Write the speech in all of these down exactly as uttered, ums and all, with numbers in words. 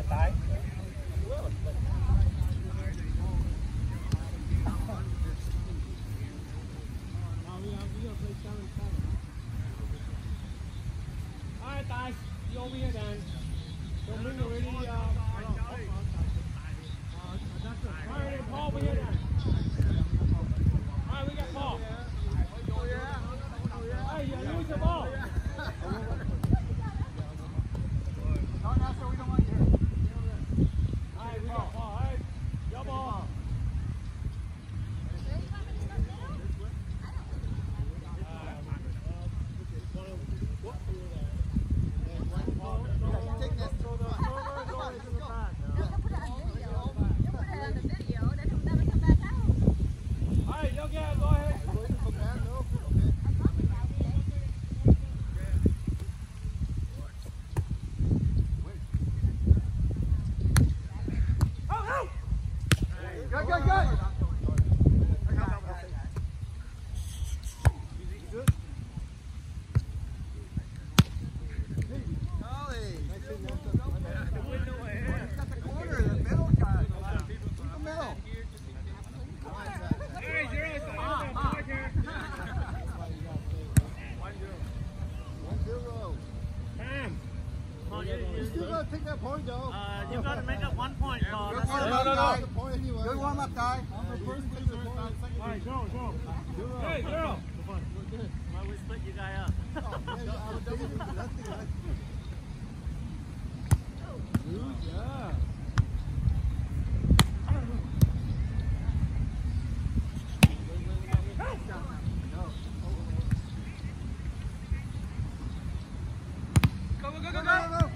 Alright guys, you over here then. Don't bring already uh alright then, Paul over here then. Alright, we got Paul. Hey, you lose the ball. Alright, we got Paul, alright. Your ball. Take that point, though. Uh, you've got to make up one point, Paul. Good That's warm it. up, guy. Good warm up, guy. Alright, go, go. Hey, girl. Why we split you guy up? Yeah. Go, go, go, go, go.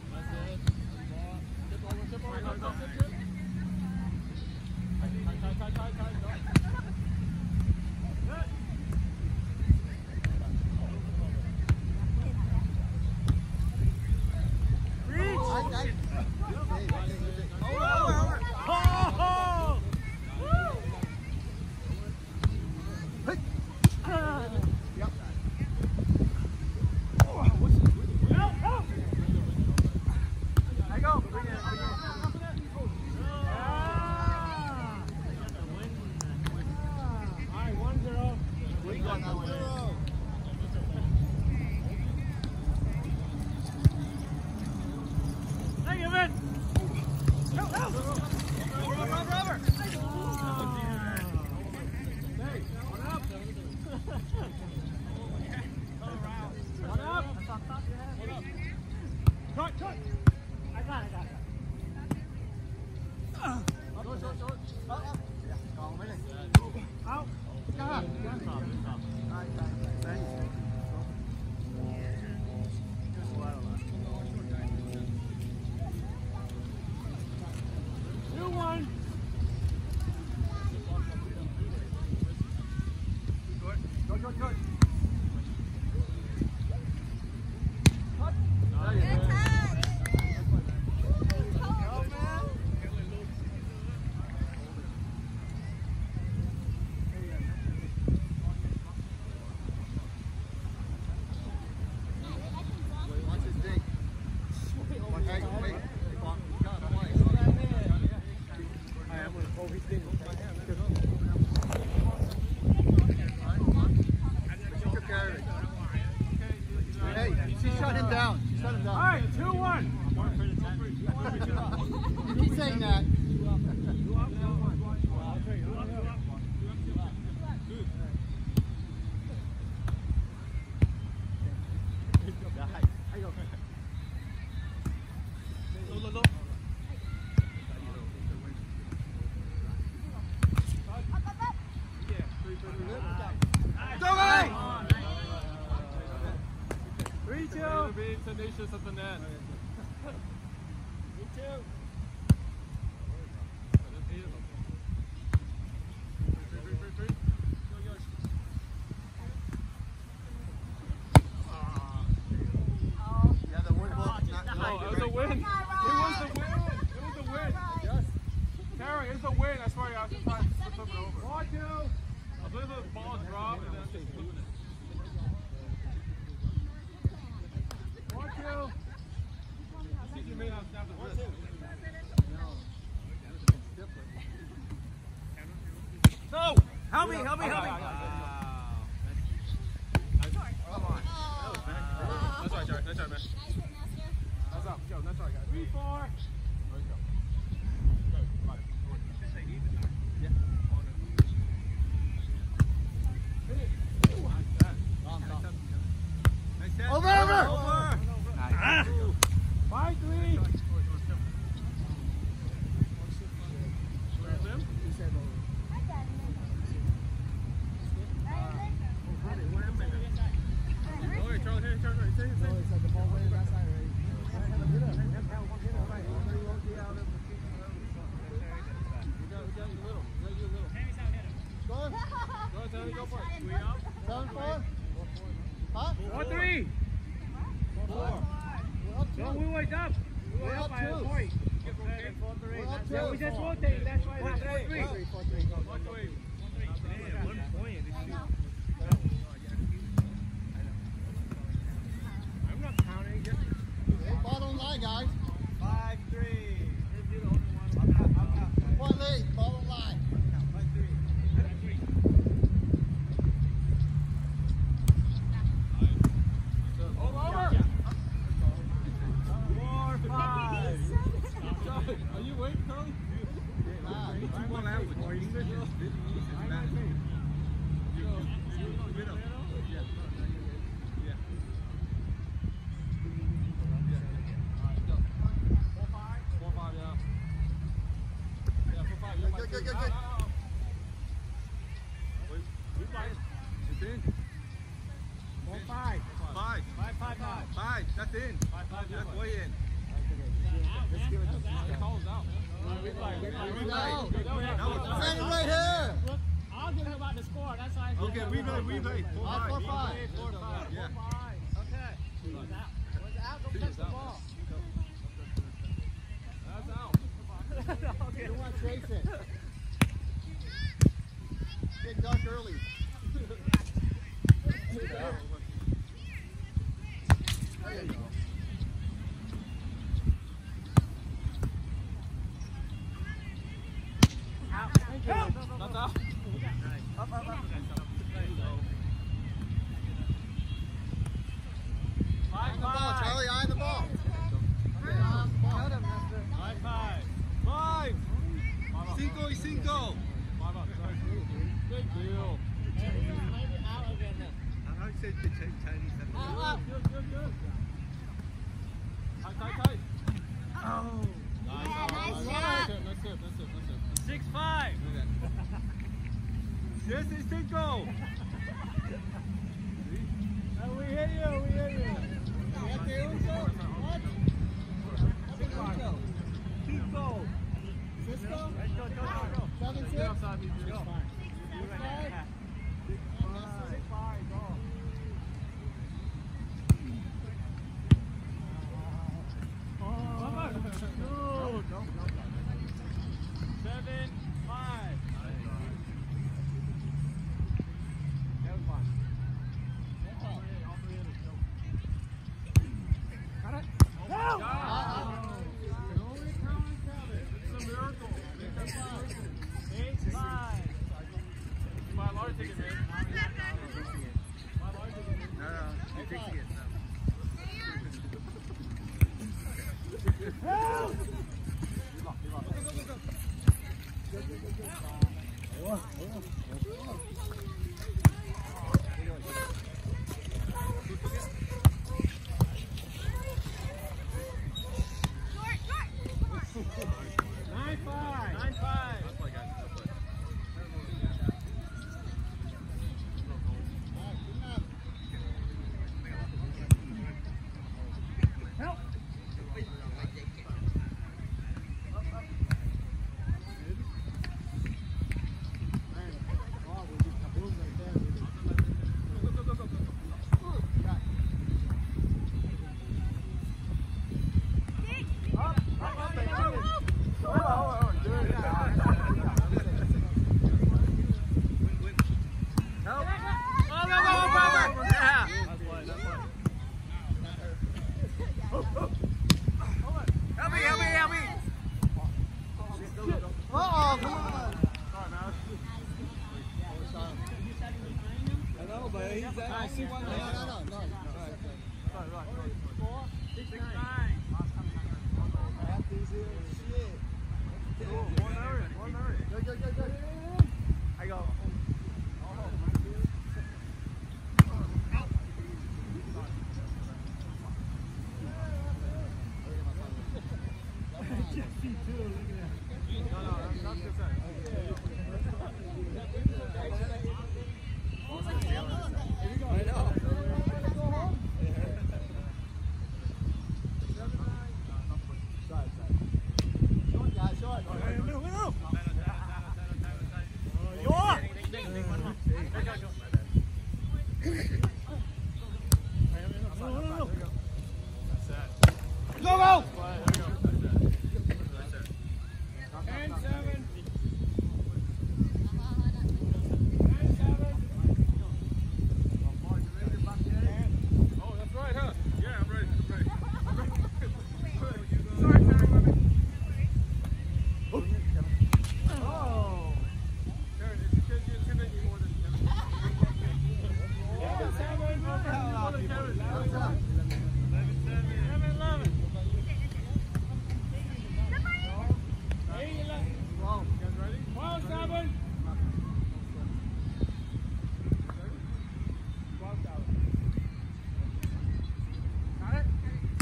Tenacious at the net. Me too. Yeah, the win ball. No, it was a win. It was the win. It was a win. Yes. Terry, it's a win. That's why I was just trying to flip it over. Watch you. I believe the ball dropped and then just flipping it. Watch you. I think you may have snapped the wrist. help me, help me. That's right, Jared. That's right, man. That's up. Joe, that's right, guys. Three, four. There you go. Good. Right. Yeah. Nice. Over, over. Over. Nice. Five, three. Seven, four. Huh? Four, three. Four. We're up two. No, we went up. We We're went up up by a two. point. We're up two. Yeah, we just rotated. That's why it's four, three. Four, three, four, three. Four, three. One point. I'm not counting. Just Hey, bottom line, guys. Five, three. One lead, bottom line. Are you waiting, Tony? Ah, One language. Or English is Vietnamese. It's bad. You, you, you, middle. Yeah. Yeah. Four, five. Four, five, yeah. Yeah, four, five. Good, good, good, good, good. Wait, we five. It's in. Four, five. Five. Five, five, five. Five. That's in. Five, five, That's way in. Let's give it to It calls out. Stand right here. I'll give you about the score. That's why I Okay, we play, we play. Four, Five, four, five. five. Four, five. Yeah. Okay. Was out. Was out. Go catch the ball. That's out. Okay. You want to chase it. Get dark early. There you go. That's out. Up, up, up. Eye on the ball, Charlie. Eye on the ball. Five, five. Five. Cinco y cinco. Good deal. Maybe out again then. How do you say the Chinese? Out, out. Good, good, good. Tight, tight, tight. Oh. Nice. Yeah, nice That's job. it, that's it, that's it, that's it. Six, five. Yes, it's cinco. Oh, we hit you. We hit you. What? Cinco. Cinco. Cisco? Let's go, go, go, go. Seven, Get six? outside, B J. Go. Six, five? Six, five, go. no, no, no. Right, right. Four, six, nine. Half easy. Shit. Cool. One area, one area. Go, go, go, go. I go. No, no, that's, that's good set. I know. Short guy, short. Middle, middle. Go, go! Ten, seven. Oh, that's right, huh? Yeah, I'm ready. I'm ready. I'm ready. Sorry, Terry, let me. Oh! Terry, it's because you intimidated me more than Kevin. Ten, seven. More than Kevin. What's up? Seven, eleven. Eight, eleven. Wrong. You guys ready? Twelve, seven. Twelve, seven. Got it?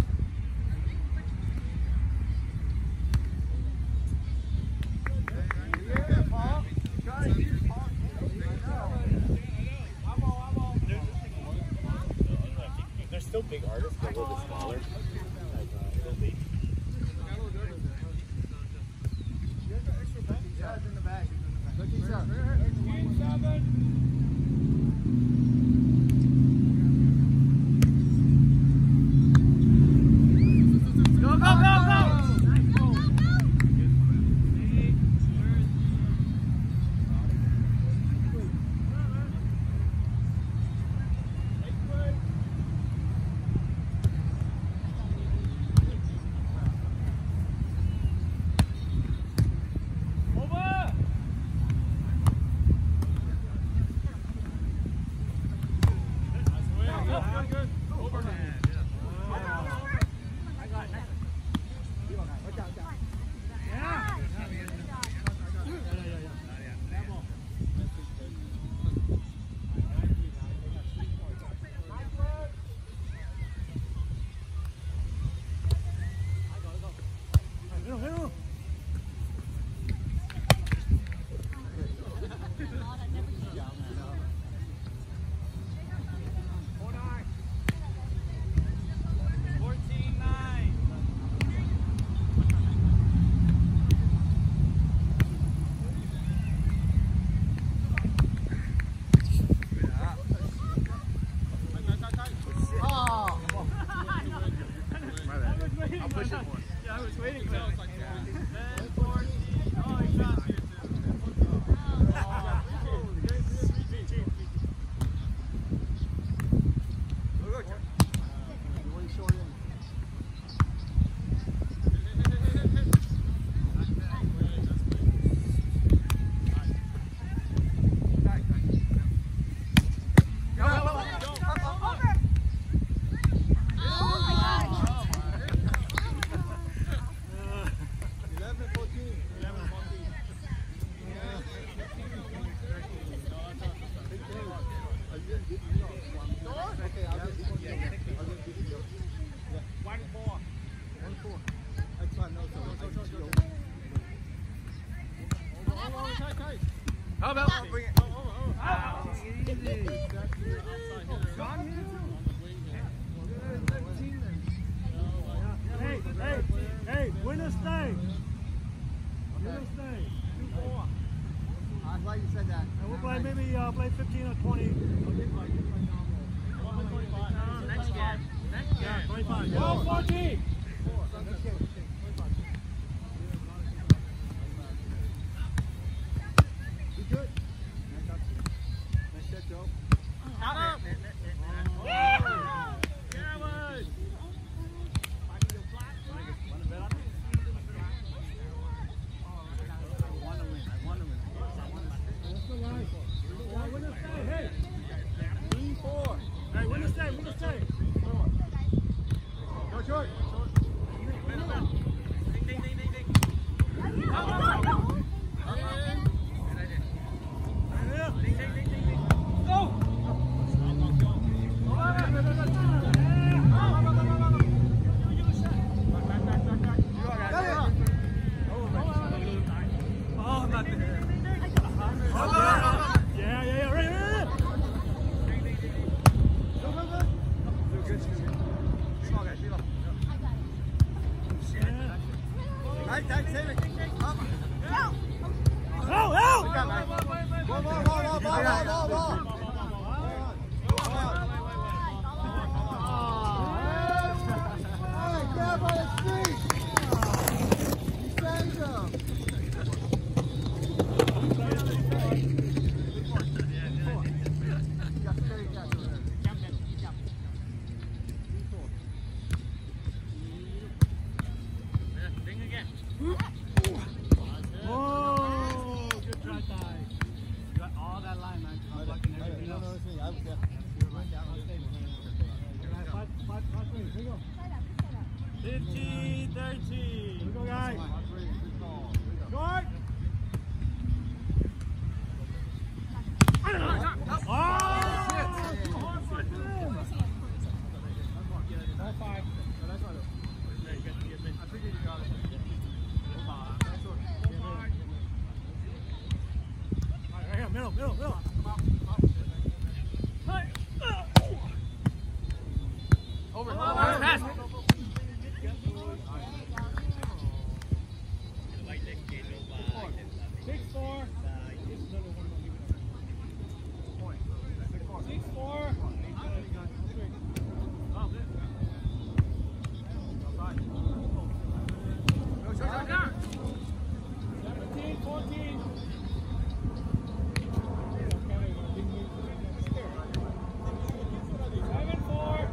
Yeah, Paul. Try to keep Paul. I'm all, I'm all. They're still big artists, but a little bit smaller. Like, uh, little baby. Yeah, it's in the bag. Look, he's up. Thirteen, seven. Go, go, go, go! Over. Good, good. Overhand. Middle, middle. Fourteen, nine. Oh. I'll push it more. Yeah, I was waiting for that. Ten, fourteen. Oh, he got you One, four. That's fine. No, so I can see over. How about Bring it. Hey, hey, hey, winner stay. Winner stay. Two, four. I'm glad you said that. And we'll play maybe uh, play fifteen or twenty. Next game. Next game. Yeah, twenty-five. twelve, fourteen. Next game. You good? Nice set, Joe. Out up. Hey, winner stay, we can stay. Go short. Ding, ding, ding, ding, ding. Ding, ding, ding, ding, ding. Go! Oh, not there. Yeah, yeah, yeah, right, right, Go, go, go. Good, good. Small guy, Sheila. Nice, nice, save it. Up. right. Out, out! Good job, man. Ball, ball, ball, ball, ball, ball, ball, ball. Hey, grab by his feet. He saved him. You got straight guys over there. Ding again. Oh, good try, Ty. You got all that line, man. I'm blocking everything else. I was there. Five, five, five, three. Here we go. fifteen, thirteen. Here we go, guys. Short. Middle, middle, middle. Over. Pass. Six, four. Six, four. Seventeen, fourteen. Seven, four.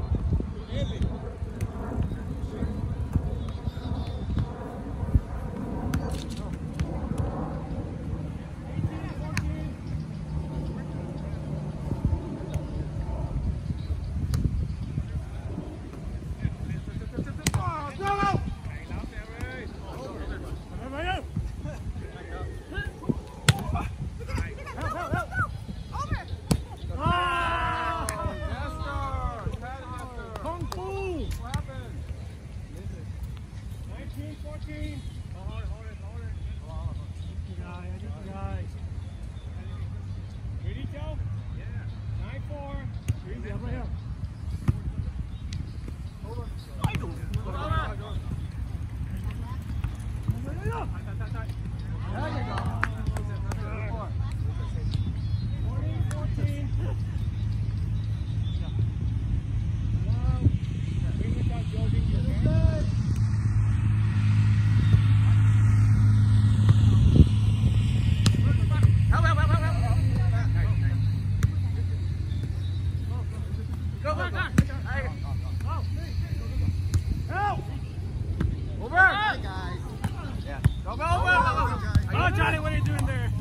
Johnny, what are you doing there?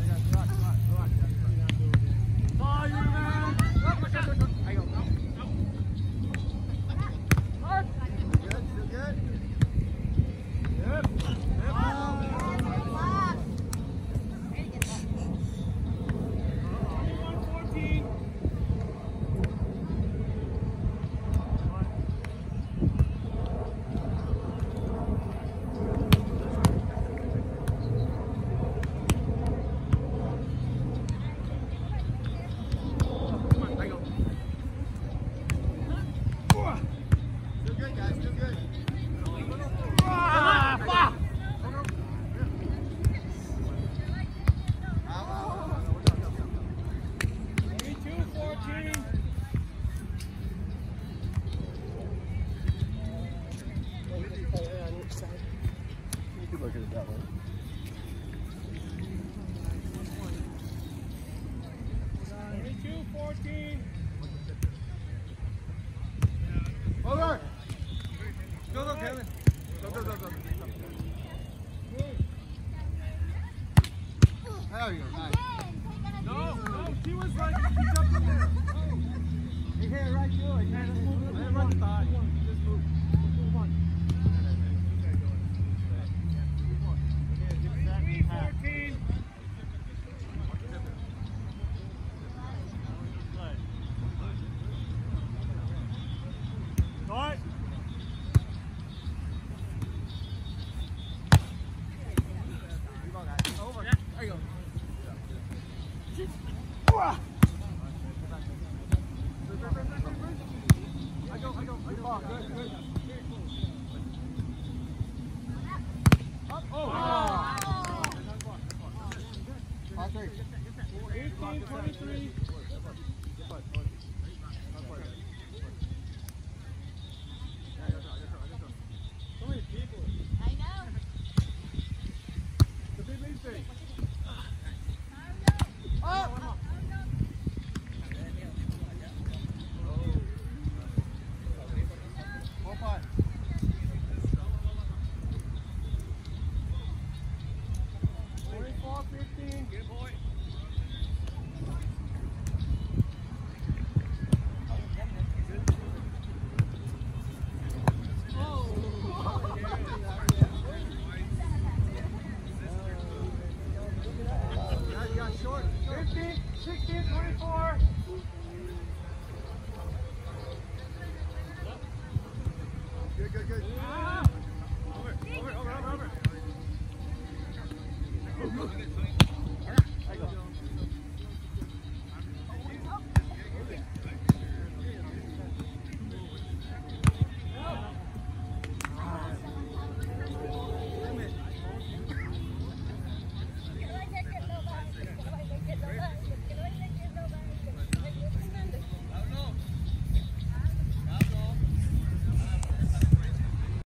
Oh, you man. Good, still good. Yep. twenty-one fourteen. Still good, guys, still good. Ah, fuck. Out, out, out. twenty-two fourteen. Look at it that way. twenty-two fourteen. Over. Go, go, Kevin. Go, go, go, go. There you go, nice. No, no, she was like, she jumped in there. Hey, hey, right. I do it. Yeah, just move. I didn't run the thigh. Just move. Move on. fourteen. Start. Come on, guys. Over. There you go. I go, I go, I go. Oh, good, good. Up. Oh. Oh. Patrick. eighteen twenty-three. So many people. I know. The big league thing. Up. Four, five. twenty-four fifteen. Good boy. Yeah, you got short. fifteen, sixteen, twenty-four. Good, good, good.